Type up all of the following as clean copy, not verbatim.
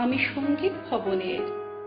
আমি সঙ্গীত ভবনের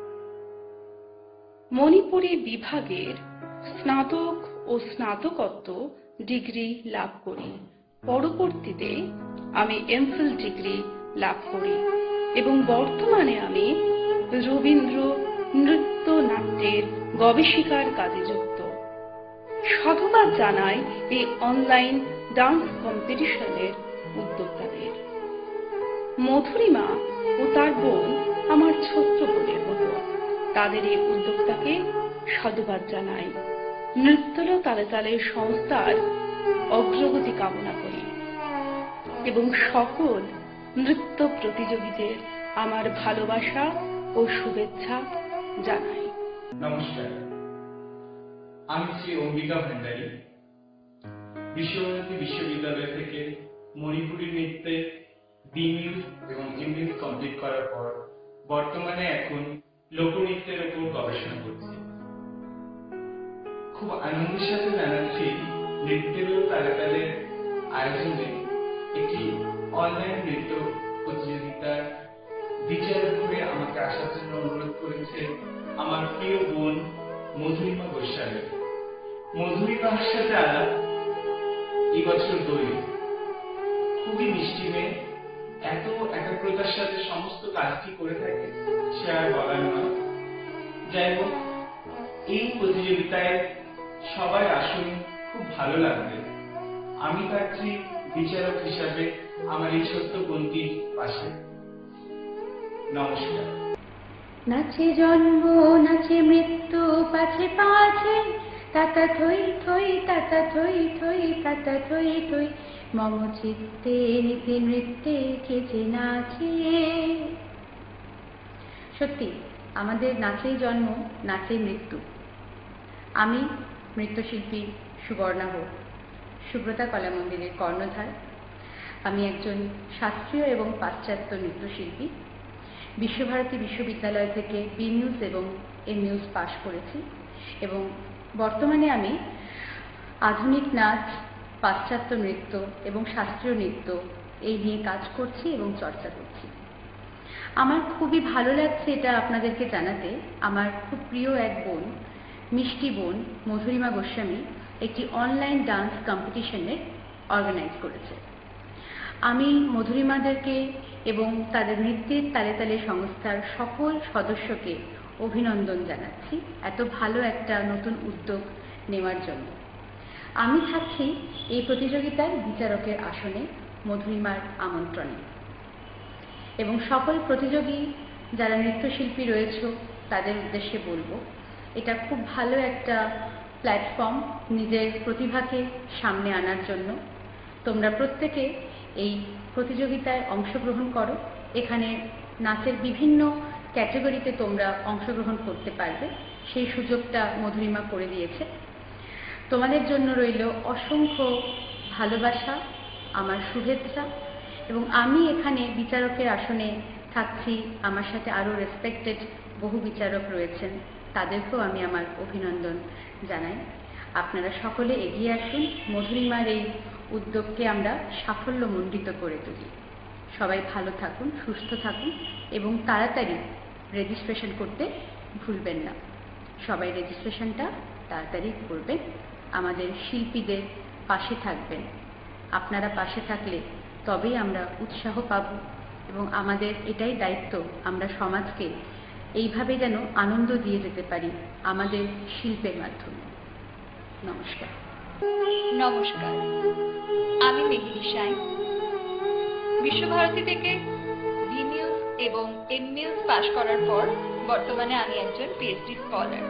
মণিপুরী বিভাগের স্নাতক ও স্নাতকোত্তর ডিগ্রি লাভ করি। পরবর্তীতে আমি এমফিল ডিগ্রি লাভ করি এবং বর্তমানে আমি রবীন্দ্র নৃত্য নাট্যের গবেষিকার কাজে যুক্ত। সাধুবাদ জানাই এই অনলাইন ডান্স কম্পিটিশনের উদ্যোক্তাদের। মধুরিমা ও তার বোন আমার ছোট্ট বোনের মতো। তাদের এই উদ্যোক্তাকে সাধুবাদ জানাই। নৃত্যল তালে তালে সংস্থার অগ্রগতি কামনা করি এবং সকল নৃত্য প্রতিযোগীদের আমার ভালোবাসা ও শুভেচ্ছা জানাই। নমস্কার, আমি শ্রী অম্বিকা ভান্ডারী। বিশ্বভারতী বিশ্ববিদ্যালয় থেকে মণিপুরী নৃত্যে বিমিউজ এবং এমমিউজ কমপ্লিট করার পর বর্তমানে এখন লোকনৃত্যের উপর গবেষণা করছি। খুব আনন্দের সাথে জানাচ্ছি নৃত্যের তালে তালে আয়োজনে একটি অনলাইন নৃত্য প্রতিযোগিতার বিচারক হয়ে আমাকে আসার জন্য অনুরোধ করেছে আমার প্রিয় বোন মধুরিমা গোস্বামী। মধুরিমার সাথে আলাপ এই বছর দই। খুবই মিষ্টি মেয়ে, এত একাগ্রতার সাথে সমস্ত কাজটি করে থাকে সে আর বলার নয়। যাই হোক, এই প্রতিযোগিতায় সবাই আসুন, খুব ভালো লাগবে। আমি থাকছি বিচারক হিসাবে আমার এই ছোট্ট বোনটির পাশে। নমস্কার। নাচে জন্ম নাচে মৃত্যু পাছে পাছে, তাতা থই থই তাতা থই থই তাতা থই থই, মম চিত্তে নীতি নৃত্যে কে যে নাচে। সত্যি আমাদের নাচেই জন্ম, নাচেই মৃত্যু। আমি নৃত্যশিল্পী সুবর্ণা হোক, সুব্রতা কলা মন্দিরের কর্ণধার। আমি একজন শাস্ত্রীয় এবং পাশ্চাত্য নৃত্যশিল্পী। বিশ্বভারতী বিশ্ববিদ্যালয় থেকে বিমিউজ এবং এমমিউজ পাশ করেছি এবং বর্তমানে আমি আধুনিক নাচ, পাশ্চাত্য নৃত্য এবং শাস্ত্রীয় নৃত্য এই নিয়ে কাজ করছি এবং চর্চা করছি। আমার খুবই ভালো লাগছে এটা আপনাদেরকে জানাতে। আমার খুব প্রিয় এক বোন, মিষ্টি বোন মধুরিমা গোস্বামী একটি অনলাইন ডান্স কম্পিটিশনের অর্গানাইজ করেছে। আমি মধুরিমাদেরকে এবং তাদের নৃত্যের তালে তালে সংস্থার সকল সদস্যকে অভিনন্দন জানাচ্ছি এত ভালো একটা নতুন উদ্যোগ নেওয়ার জন্য। আমি থাকছি এই প্রতিযোগিতার বিচারকের আসনে মধুরিমার আমন্ত্রণে এবং সকল প্রতিযোগী যারা নৃত্যশিল্পী রয়েছে তাদের উদ্দেশ্যে বলবো, এটা খুব ভালো একটা প্ল্যাটফর্ম নিজের প্রতিভাকে সামনে আনার জন্য। তোমরা প্রত্যেকে এই প্রতিযোগিতায় অংশগ্রহণ করো। এখানে নাচের বিভিন্ন ক্যাটাগরিতে তোমরা অংশগ্রহণ করতে পারবে, সেই সুযোগটা মধুরিমা করে দিয়েছে। তোমাদের জন্য রইল অসংখ্য ভালোবাসা, আমার শুভেচ্ছা এবং আমি এখানে বিচারকের আসনে থাকছি। আমার সাথে আরও রেসপেক্টেড বহু বিচারক রয়েছেন, তাদেরকেও আমি আমার অভিনন্দন জানাই। আপনারা সকলে এগিয়ে আসুন, মধুরিমার এই উদ্যোগকে আমরা সাফল্যমণ্ডিত করে তুলি। সবাই ভালো থাকুন, সুস্থ থাকুন এবং তাড়াতাড়ি রেজিস্ট্রেশন করতে ভুলবেন না। সবাই রেজিস্ট্রেশনটা তাড়াতাড়ি করবেন, আমাদের শিল্পীদের পাশে থাকবেন। আপনারা পাশে থাকলে তবেই আমরা উৎসাহ পাব এবং আমাদের এটাই দায়িত্ব, আমরা সমাজকে এইভাবে যেন আনন্দ দিয়ে যেতে পারি আমাদের শিল্পের মাধ্যমে। নমস্কার। নমস্কার, আমি মেহিনী সাই। বিশ্বভারতী থেকে বিমিউজ এবং এমমিউজ পাশ করার পর বর্তমানে আমি একজন পিএইচডি স্কলার।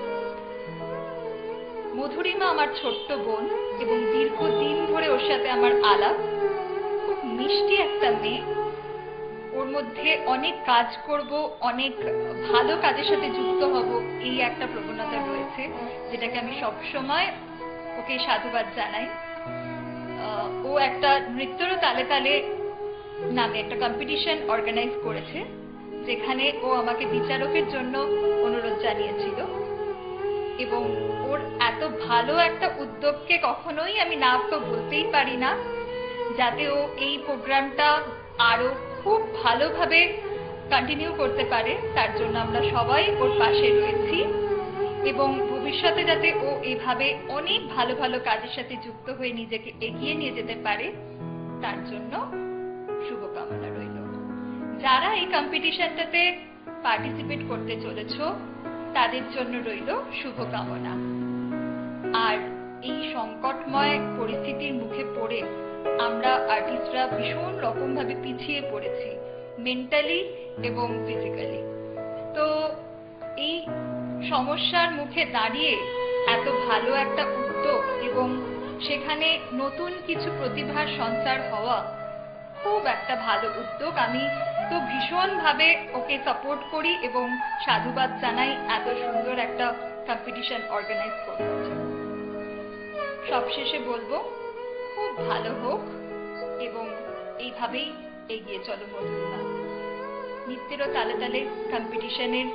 মধুরিমা আমার ছোট্ট বোন এবং দীর্ঘদিন ধরে ওর সাথে আমার আলাপ। খুব মিষ্টি একটা মেয়ে, ওর মধ্যে অনেক কাজ করব, অনেক ভালো কাজের সাথে যুক্ত হব, এই একটা প্রবণতা রয়েছে, যেটাকে আমি সবসময় ওকে সাধুবাদ জানাই। ও একটা নৃত্যর তালে তালে নামে একটা কম্পিটিশন অর্গানাইজ করেছে, যেখানে ও আমাকে বিচারকের জন্য অনুরোধ জানিয়েছিল এবং ওর এত ভালো একটা উদ্যোগকে কখনোই আমি না তো বলতেই পারি না, যাতে ও এই প্রোগ্রামটা আরো খুব ভালোভাবে কন্টিনিউ করতে পারে তার জন্য আমরা সবাই ওর পাশে রয়েছি এবং ভবিষ্যতে যাতে ও এভাবে অনেক ভালো ভালো কাজের সাথে যুক্ত হয়ে নিজেকে এগিয়ে নিয়ে যেতে পারে তার জন্য শুভকামনা রইল। যারা এই কম্পিটিশনটাতে পার্টিসিপেট করতে চলেছ তাদের জন্য রইল শুভকামনা। আর এই সংকটময় পরিস্থিতির মুখে পড়ে আমরা আর্টিস্টরা ভীষণ রকম ভাবে পিছিয়ে পড়েছি মেন্টালি এবং ফিজিক্যালি। তো এই সমস্যার মুখে দাঁড়িয়ে এত ভালো একটা উদ্যোগ এবং সেখানে নতুন কিছু প্রতিভার সঞ্চার হওয়া খুব একটা ভালো উদ্যোগ। আমি তো ভীষণভাবে ওকে সাপোর্ট করি এবং সাধুবাদ জানাই এত সুন্দর একটা কম্পিটিশন অর্গানাইজ করবার জন্য। সবশেষে বলবো খুব ভালো হোক এবং এইভাবেই এগিয়ে চলো মধুরিমা। নৃত্যের তালে তালে কম্পিটিশনের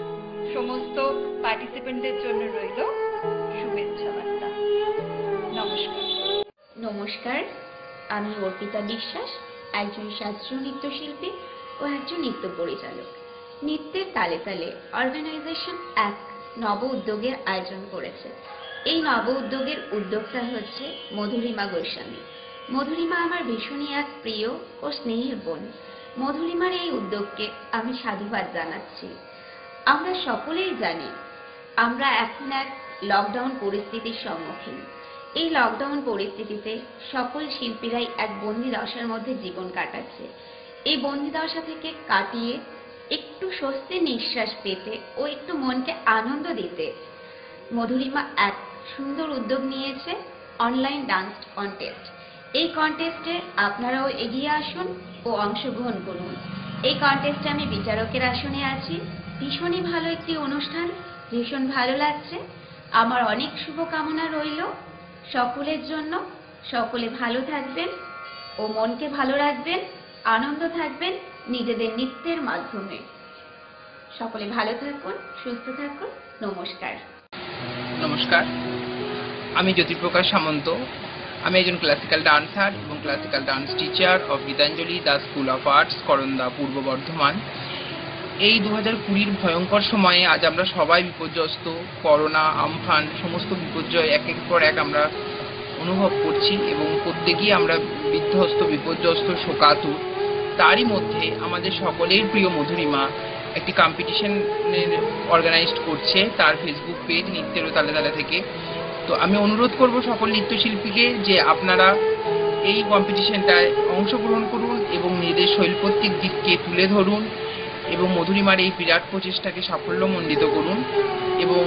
সমস্ত পার্টিসিপেন্টদের জন্য রইল শুভেচ্ছা বার্তা। নমস্কার। নমস্কার, আমি অর্পিতা বিশ্বাস, একজন শাস্ত্রীয় নৃত্যশিল্পী ও একজন নৃত্য পরিচালক। নৃত্যের তালে তালে অর্গানাইজেশন এক নব উদ্যোগের আয়োজন করেছে। এই নব উদ্যোগের উদ্যোক্তা হচ্ছে মধুরিমা গোস্বামী। মধুরিমা আমার ভীষণই এক প্রিয় ও স্নেহের বোন। মধুরিমার এই উদ্যোগকে আমি সাধুবাদ জানাচ্ছি। আমরা সকলেই জানি আমরা এখন এক লকডাউন পরিস্থিতির সম্মুখীন। এই লকডাউন পরিস্থিতিতে সকল শিল্পীরাই এক বন্দি দশার মধ্যে জীবন কাটাচ্ছে। এই বন্দি দশা থেকে কাটিয়ে একটু স্বস্তির নিঃশ্বাস পেতে ও একটু মনকে আনন্দ দিতে মধুরিমা এক সুন্দর উদ্যোগ নিয়েছে, অনলাইন ডান্স কন্টেস্ট। এই কন্টেস্টে আপনারাও এগিয়ে আসুন ও অংশগ্রহণ করুন। এই কন্টেস্টে আমি বিচারকের আসনে আছি। ভীষণই ভালো একটি অনুষ্ঠান, ভীষণ ভালো লাগছে। আমার অনেক শুভকামনা রইল সকলের জন্য। সকলে ভালো থাকবেন ও মনকে ভালো রাখবেন, আনন্দ থাকবেন নিজেদের নৃত্যের মাধ্যমে। সকলে ভালো থাকুন, সুস্থ থাকুন। নমস্কার। নমস্কার, আমি জ্যোতিপ্রকাশ সামন্ত। আমি একজন ক্লাসিক্যাল ডান্সার এবং classical dance teacher of Gitanjali Das school of arts, Karanda, Purba Bardhaman. এই 2020 ভয়ঙ্কর সময়ে আজ আমরা সবাই বিপর্যস্ত। করোনা, আমফান, সমস্ত বিপর্যয় এক এক পর এক আমরা অনুভব করছি এবং প্রত্যেকেই আমরা বিধ্বস্ত, বিপর্যস্ত, শোকাতুর। তারই মধ্যে আমাদের সকলের প্রিয় মধুরিমা একটি কম্পিটিশনের অর্গানাইজড করছে তার ফেসবুক পেজ নৃত্যের তালে তালে থেকে। তো আমি অনুরোধ করব সকল নৃত্যশিল্পীকে যে আপনারা এই কম্পিটিশনটায় অংশগ্রহণ করুন এবং নিজেদের শৈল্পিক দিককে তুলে ধরুন এবং মধুরিমার এই বিরাট প্রচেষ্টাকে সাফল্যমণ্ডিত করুন এবং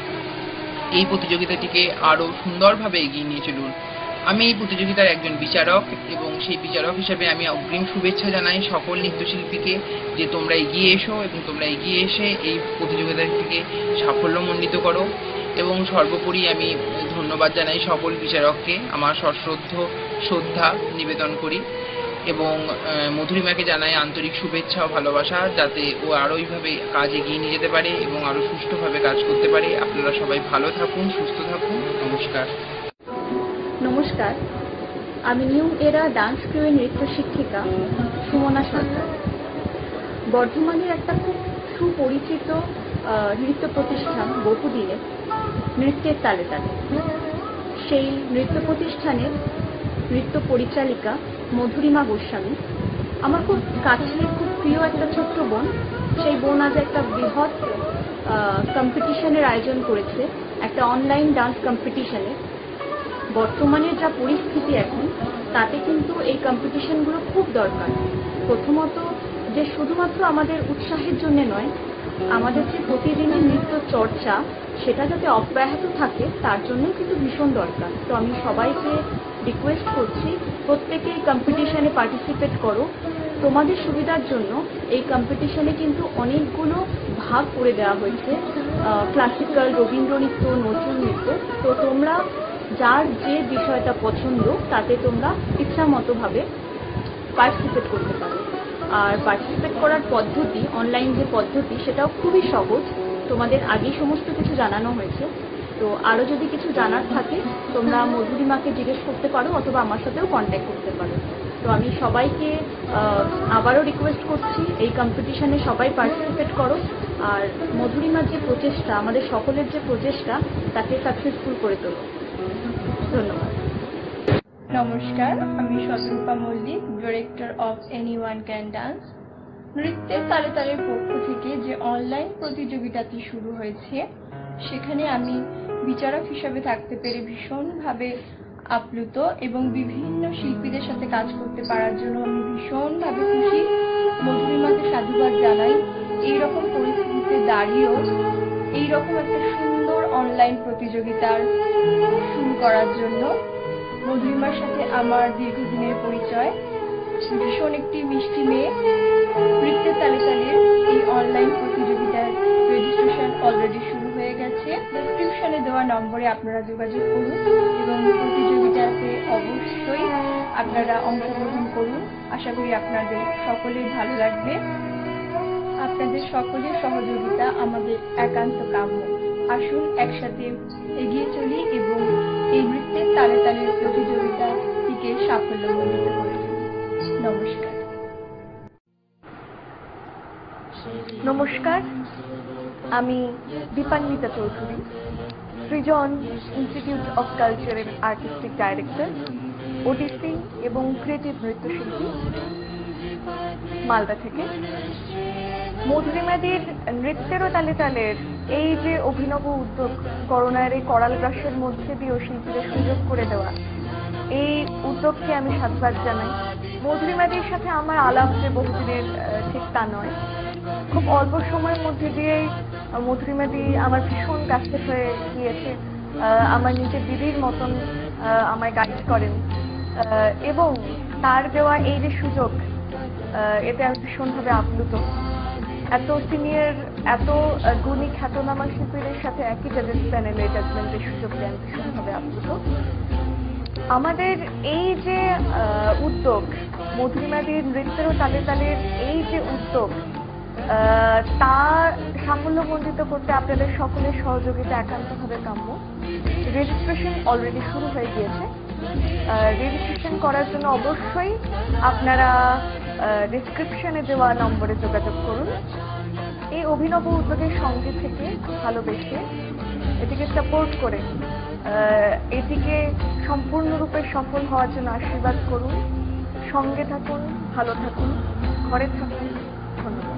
এই প্রতিযোগিতাটিকে আরও সুন্দরভাবে এগিয়ে নিয়ে চলুন। আমি এই প্রতিযোগিতার একজন বিচারক এবং সেই বিচারক হিসেবে আমি অগ্রিম শুভেচ্ছা জানাই সকল নৃত্যশিল্পীকে যে তোমরা এগিয়ে এসো এবং তোমরা এগিয়ে এসে এই প্রতিযোগিতাটিকে সাফল্যমণ্ডিত করো। এবং সর্বোপরি আমি ধন্যবাদ জানাই সকল বিচারককে, আমার সশ্রদ্ধ শ্রদ্ধা নিবেদন করি এবং মধুরিমাকে জানাই আন্তরিক শুভেচ্ছা ও ভালোবাসা, যাতে ও আরও এইভাবে কাজ এগিয়ে নিয়ে যেতে পারে এবং আরও সুষ্ঠুভাবে কাজ করতে পারে। আপনারা সবাই ভালো থাকুন, সুস্থ থাকুন। নমস্কার। নমস্কার, আমি নিউ এরা ডান্স ক্রুয়ের নৃত্য শিক্ষিকা সুমনা সরকার। বর্ধমানের একটা খুব সুপরিচিত নৃত্য প্রতিষ্ঠান বহুদিনের নৃত্যের তালে তালে, সেই নৃত্য প্রতিষ্ঠানের নৃত্য পরিচালিকা মধুরিমা গোস্বামী আমার খুব কাছের, খুব প্রিয় একটা ছোট্ট বোন। সেই বোন আজ একটা বৃহৎ কম্পিটিশনের আয়োজন করেছে, একটা অনলাইন ডান্স কম্পিটিশনে। বর্তমানের যা পরিস্থিতি এখন, তাতে কিন্তু এই কম্পিটিশনগুলো খুব দরকার। প্রথমত যে শুধুমাত্র আমাদের উৎসাহের জন্য নয়, আমাদের যে প্রতিদিনের নৃত্য চর্চা সেটা যাতে অব্যাহত থাকে তার জন্যই কিন্তু ভীষণ দরকার। তো আমি সবাইকে রিকোয়েস্ট করছি প্রত্যেকে এই কম্পিটিশনে পার্টিসিপেট করো। তোমাদের সুবিধার জন্য এই কম্পিটিশনে কিন্তু অনেকগুলো ভাগ করে দেওয়া হয়েছে, ক্লাসিক্যাল, রবীন্দ্র নৃত্য, নজরুল নৃত্য। তো তোমরা যার যে বিষয়টা পছন্দ তাতে তোমরা ইচ্ছা মতোভাবে পার্টিসিপেট করতে পারো। আর পার্টিসিপেট করার পদ্ধতি, অনলাইন যে পদ্ধতি, সেটাও খুবই সহজ। তোমাদের আগেই সমস্ত কিছু জানানো হয়েছে। তো আরও যদি কিছু জানার থাকে তোমরা মধুরিমাকে জিজ্ঞেস করতে পারো অথবা আমার সাথেও কন্ট্যাক্ট করতে পারো। তো আমি সবাইকে আবারও রিকোয়েস্ট করছি এই কম্পিটিশনে সবাই পার্টিসিপেট করো, আর মধুরিমার যে প্রচেষ্টা, আমাদের সকলের যে প্রচেষ্টা, তাকে সাকসেসফুল করে তোলো। ধন্যবাদ। নমস্কার, আমি Shatarupa Mallick, director of anyone can dance. নৃত্যের তালে তালের পক্ষ থেকে যে অনলাইন প্রতিযোগিতাটি শুরু হয়েছে, সেখানে আমি বিচারক হিসাবে থাকতে পেরে ভীষণভাবে আপ্লুত এবং বিভিন্ন শিল্পীদের সাথে কাজ করতে পারার জন্য আমি ভীষণভাবে খুশি। মধুরিমাকে সাধুবাদ জানাই এইরকম পরিস্থিতিতে দাঁড়িয়েও এইরকম একটা সুন্দর অনলাইন প্রতিযোগিতার শুরু করার জন্য। মধুরিমার সাথে আমার দীর্ঘদিনের পরিচয়। ভীষণ একটি মিষ্টি মেয়ে। নৃত্যের তালে তালে এই অনলাইন প্রতিযোগিতার রেজিস্ট্রেশন অলরেডি শুরু হয়ে গেছে। ডেসক্রিপশনে দেওয়া নম্বরে আপনারা যোগাযোগ করুন এবং প্রতিযোগিতাতে অবশ্যই আপনারা অংশগ্রহণ করুন। আশা করি আপনাদের সকলের ভালো লাগবে। আপনাদের সকলের সহযোগিতা আমাদের একান্ত কাম্য। আসুন একসাথে এগিয়ে চলি এবং এই নৃত্যের তালে তালের প্রতিযোগিতাটিকে সাফল্যমণ্ডিত করে তুলি। নমস্কার। নমস্কার, আমি Dipanwita Chowdhury, Srijan institute of culture and artistic director, Odissi এবং ক্রিয়েটিভ নৃত্যশিল্পী, মালদা থেকে। মধুরিমাদির নৃত্যের ও তালে তালের এই যে অভিনব উদ্যোগ, করোনার এই করাল গ্রাসের মধ্যে দিয়েও শিল্পীদের সুযোগ করে দেওয়া, এই উদ্যোগকে আমি সাধুবাদ জানাই। মধুরিমাদির সাথে আমার আলাপ যে বহুদিনের, ঠিক তা নয়। খুব অল্প সময়ের মধ্যে দিয়েই মধুরিমাদি আমার ভীষণ কাছের হয়ে গিয়েছে। আমার নিজের দিদির মতন আমায় গাইড করেন এবং তার দেওয়া এই যে সুযোগ, এতে আমি ভীষণভাবে আপ্লুত। এত সিনিয়র, এত গুণী খ্যাতনামা শিল্পীদের সাথে একই জাজেস প্যানেলে জাজমেন্টের সুযোগ পেয়ে আমি ভীষণভাবে আপ্লুত। আমাদের এই যে উদ্যোগ, মধুরিমাদির নৃত্যের ও তালে তালের এই যে উদ্যোগ, তা সাফল্যমণ্ডিত করতে আপনাদের সকলের সহযোগিতা একান্তভাবে কাম্য। রেজিস্ট্রেশন অলরেডি শুরু হয়ে গিয়েছে। রেজিস্ট্রেশন করার জন্য অবশ্যই আপনারা ডেসক্রিপশনে দেওয়া নম্বরে যোগাযোগ করুন। এই অভিনব উদ্যোগের সঙ্গে থেকে ভালোবেসে এটিকে সাপোর্ট করে এটিকে সম্পূর্ণরূপে সফল হওয়ার জন্য আশীর্বাদ করুন। সঙ্গে থাকুন, ভালো থাকুন, ঘরে থাকুন। ধন্যবাদ।